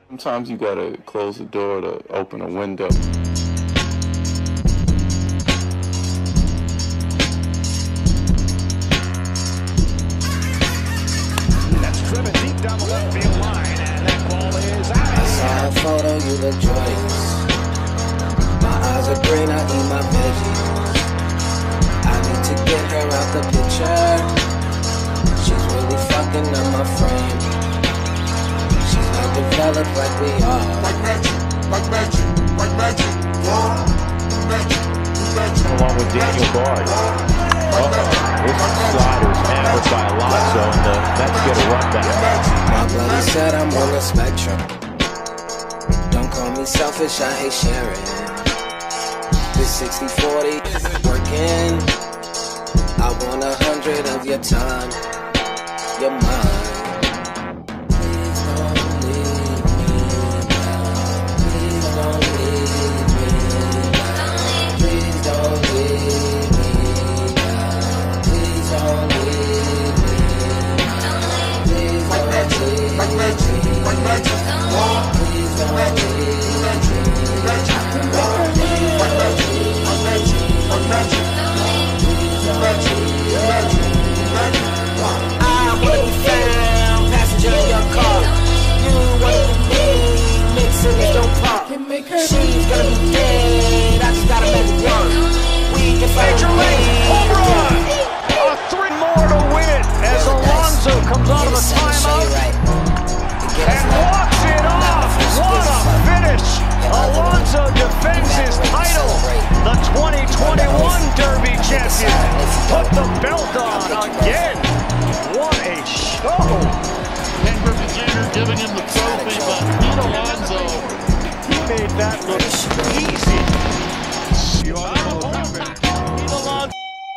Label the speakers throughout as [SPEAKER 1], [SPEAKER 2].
[SPEAKER 1] Sometimes you gotta close the door to open a window.
[SPEAKER 2] That's driven deep down the left field line, and that ball is out.
[SPEAKER 3] I saw a photo, you look joyous. My eyes are green, I eat my veggies. I need to get her out the picture. She's really fucking up my frame. She's not developed like we are.
[SPEAKER 4] Like magic, like magic, like magic.
[SPEAKER 5] Along with Daniel Bard. This slider's hammered by Alonso, and the Mets get a run back.
[SPEAKER 3] My brother said I'm on the spectrum. Don't call me selfish, I hate sharing. This 60-40 isn't working. I want 100 of your time. You're mine. Please don't leave me now. Please don't leave me now. Please don't leave me now. Please don't leave me now. Please don't leave me now.
[SPEAKER 4] Like magic, like magic.
[SPEAKER 3] Please don't leave me I wanna be found, passenger in your car. You wanna be me, mix cities don't pop. She's gonna be dead, I just gotta make it work. We can fight
[SPEAKER 2] Major League home run! A 3 more to win it as Alonso comes out of the timeout and walks it off. What a finish! Alonso defends his title. The 2021 Derby champion put the belt on again. What a show!
[SPEAKER 6] Ken Griffey Jr. giving him the trophy, but Pete Alonso,
[SPEAKER 2] He made that look easy. You all know what happened. Pete Alonso.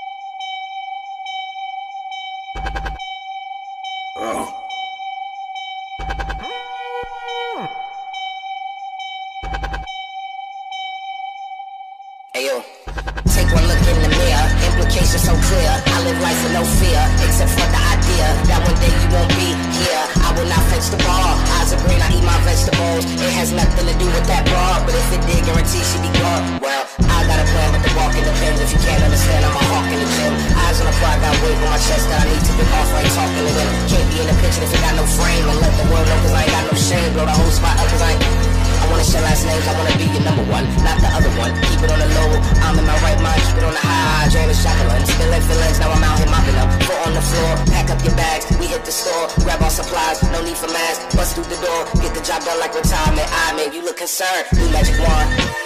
[SPEAKER 3] Ayo, take one look in the mirror, implications so clear. I live life with no fear, except for the idea that one day you won't be here. I will not fetch the ball, eyes are green, I eat my vegetables. It has nothing to do with that broad, but if it did, guarantee she be gone. Well, I got a plan, but the walk in depends. If you can't understand, I'm a hawk in the gym. Eyes on the prize, got weight on my chest that I need to get off, I ain't talking to them. Can't be in the picture if it got no frame, and let the world know cause I ain't got no shame. Blow the whole spot up cause I wanna share last names, I wanna be your number one, not the other one. Keep it on the low, I'm in my right mind, keep it on the high. James Jacqueline, spilling feelings, now I'm out here mopping up. Foot on the floor, pack up your bags, we hit the store, grab our supplies, no need for masks, bust through the door, get the job done like retirement. I man, you look concerned, new magic wand.